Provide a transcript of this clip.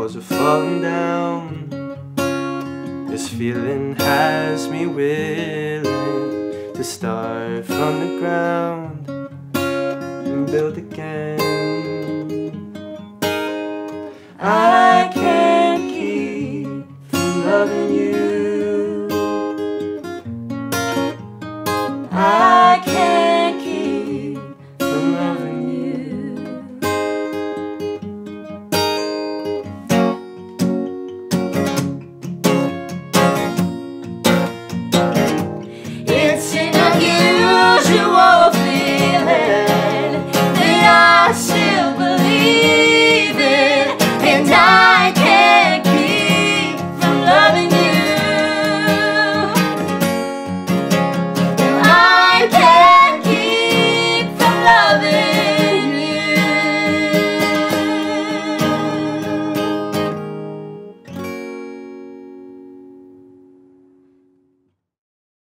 walls are falling down. This feeling has me willing to start from the ground and build again.